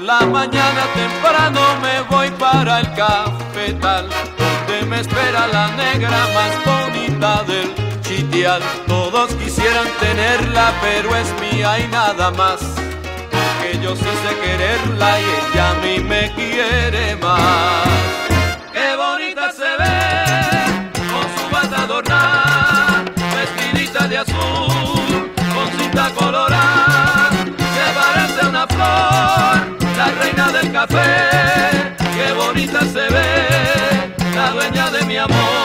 la mañana temprano me voy para el cafetal, donde me espera la negra más bonita del chitial. Todos quisieran tenerla, pero es mía y nada más, porque yo sí sé quererla y ella a mí me quiere más. Qué bonita se ve con su bata adornada, vestidita de azul, con cinta colorada, se parece a una flor, la reina del café. Qué bonita se ve, la dueña de mi amor.